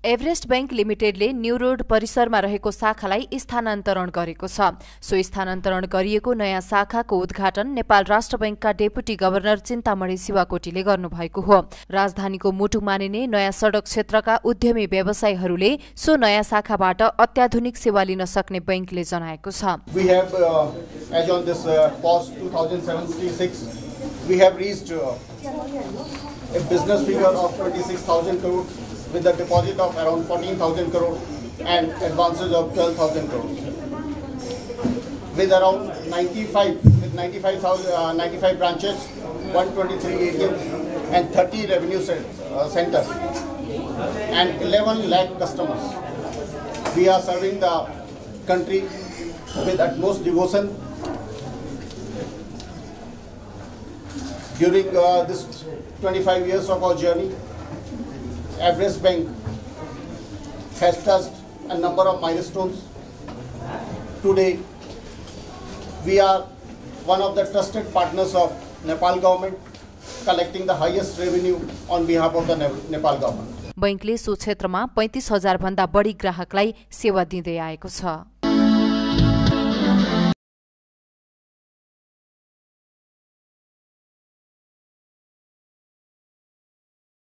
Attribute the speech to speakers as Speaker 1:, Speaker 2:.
Speaker 1: Everest bank लिमिटेडले new road परिसरमा रहेको शाखालाई स्थानान्तरण गरेको छ। सो स्थानान्तरण गरिएको नयाँ शाखाको उद्घाटन नेपाल राष्ट्र बैंकका डेपुटी गभर्नर चिन्तामणि शिवाकोटीले गर्नुभएको हो। राजधानीको मुटु मानिने नयाँ सडक क्षेत्रका उद्यमी व्यवसायीहरूले सो नयाँ शाखाबाट अत्याधुनिक सेवा लिन सक्ने बैंकले जनाएको छ।
Speaker 2: We have as on this post 2076 we have reached a business figure of 26,000 crore with a deposit of around 14,000 crore and advances of 12,000 crore. With around 95 branches, 123 ATMs and 30 revenue centers and 11 lakh customers. We are serving the country with utmost devotion. During this 25 years of our journey, Everest Bank has touched a number of milestones. Today, we are one of the trusted partners of Nepal government, collecting the highest revenue on behalf of the Nepal government.
Speaker 1: बैंकले सो क्षेत्रमा 35,000 भन्दा बढी ग्राहकलाई सेवा दिँदै आएको छ।